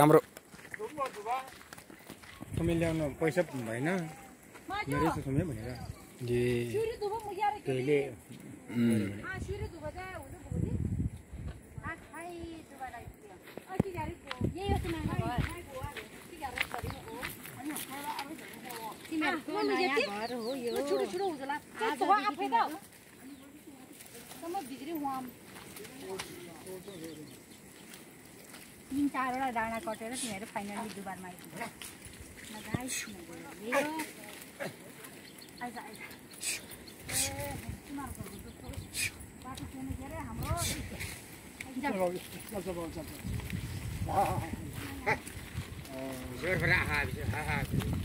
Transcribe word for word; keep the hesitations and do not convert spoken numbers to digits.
हाम्रो समय ल्याउनु पैसा भएन मेरै छ समय भनेर जी त्यसले तीन चारवटा डाँडा कटेर तिमीहरू फाइनली दुबारमा आइपुग्यो ल गाइस आइज आइज ए तिमीहरूको बाटो छैन के अरे हाम्रो जोर भरा हा हा